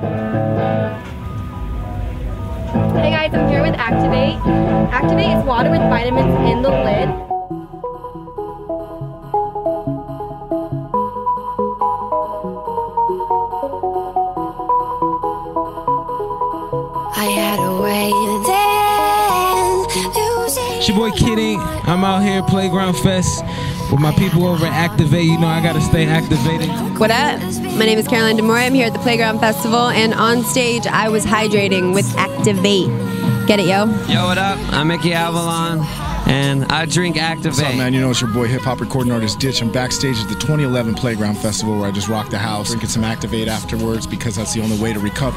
Hey guys, I'm here with Activate. Activate is water with vitamins in the lid. I had a way then, It's your boy Kitty. I'm out here Playground Fest with my people over at Activate. You know I gotta stay activated. What up? My name is Caroline DeMore. I'm here at the Playground Festival, and on stage I was hydrating with Activate. Get it, yo? Yo, what up? I'm Mickey Avalon, and I drink Activate. What's up, man? You know it's your boy, hip-hop recording artist Ditch. I'm backstage at the 2011 Playground Festival where I just rocked the house, drinking some Activate afterwards because that's the only way to recover.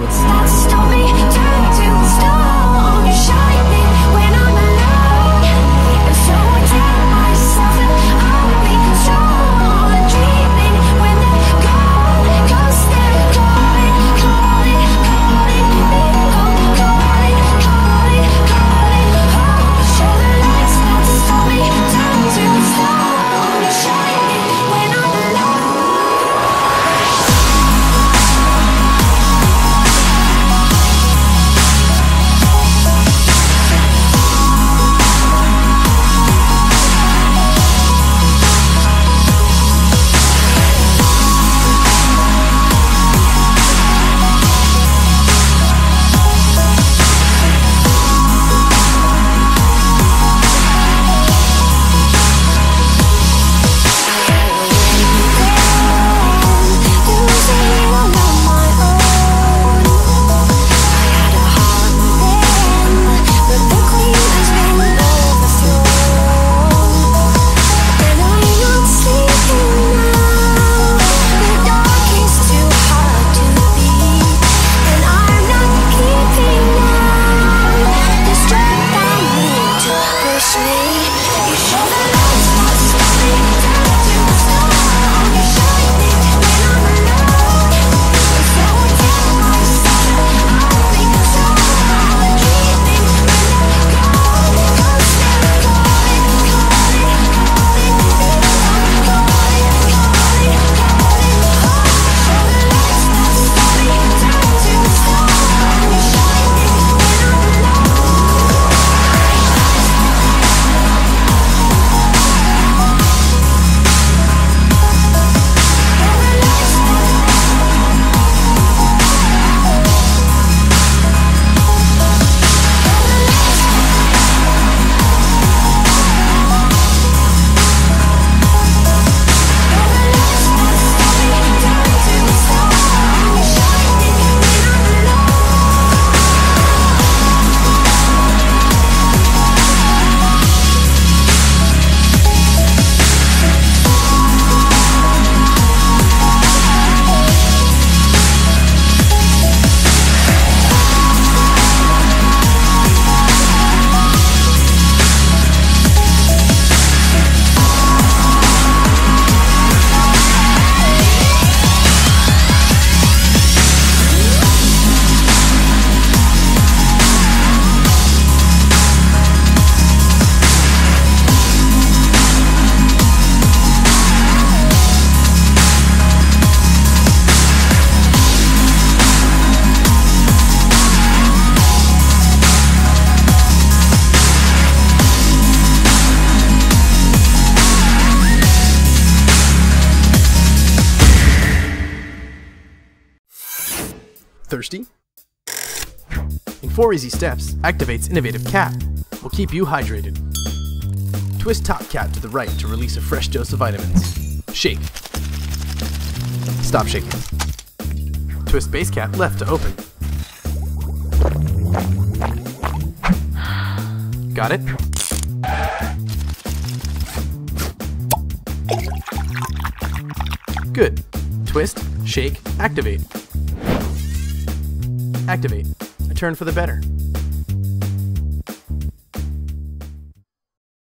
Thirsty? In 4 easy steps, Activate's innovative cap will keep you hydrated. Twist top cap to the right to release a fresh dose of vitamins. Shake. Stop shaking. Twist base cap left to open. Got it? Good. Twist, shake, activate. Activate. A turn for the better.